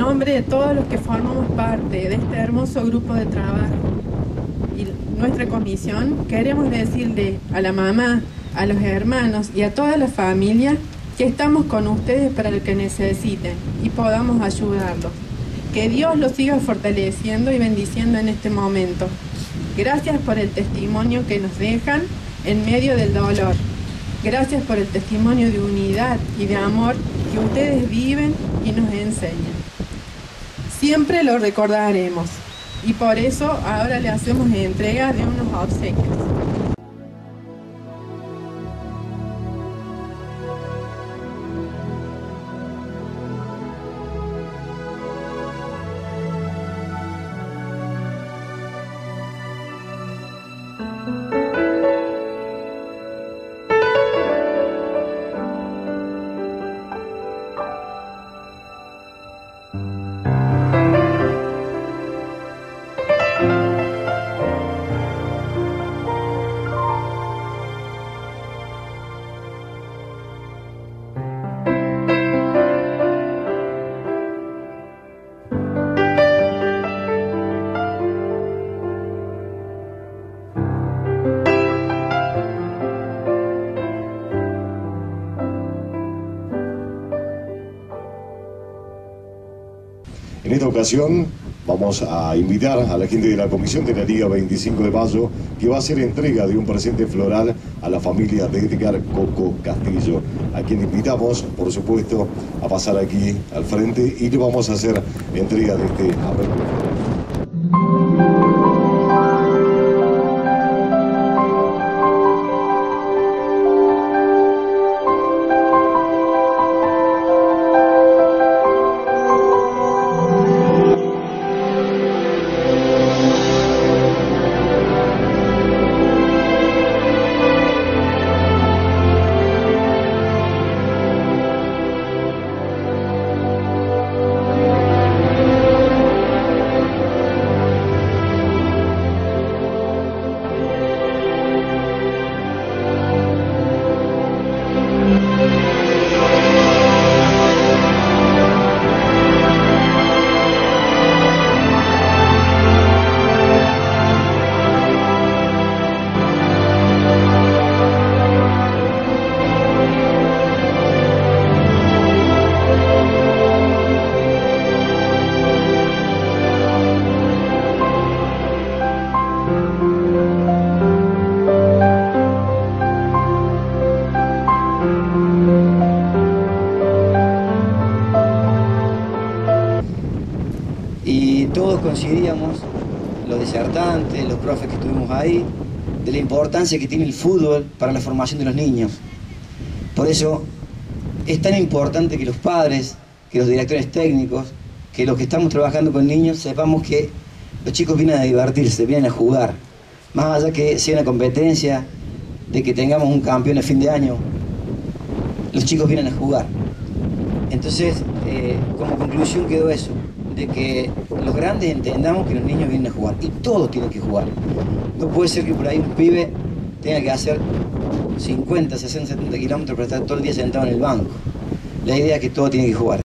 nombre de todos los que formamos parte de este hermoso grupo de trabajo y nuestra comisión, queremos decirle a la mamá, a los hermanos y a toda la familia que estamos con ustedes para lo que necesiten y podamos ayudarlos. Que Dios los siga fortaleciendo y bendiciendo en este momento. Gracias por el testimonio que nos dejan en medio del dolor. Gracias por el testimonio de unidad y de amor que ustedes viven y nos enseñan. Siempre lo recordaremos y por eso ahora le hacemos entrega de unos obsequios. En esta ocasión vamos a invitar a la gente de la Comisión de la Liga 25 de Mayo que va a hacer entrega de un presente floral a la familia de Edgar Coco Castillo, a quien invitamos, por supuesto, a pasar aquí al frente y le vamos a hacer entrega de este arreglo. Y todos coincidíamos, los disertantes, los profes que estuvimos ahí, de la importancia que tiene el fútbol para la formación de los niños. Por eso es tan importante que los padres, que los directores técnicos, que los que estamos trabajando con niños, sepamos que los chicos vienen a divertirse, vienen a jugar. Más allá que sea una competencia, de que tengamos un campeón a fin de año, los chicos vienen a jugar. Entonces, como conclusión quedó eso, de que los grandes entendamos que los niños vienen a jugar y todos tienen que jugar. No puede ser que por ahí un pibe tenga que hacer 50, 60, 70 kilómetros para estar todo el día sentado en el banco. La idea es que todos tienen que jugar.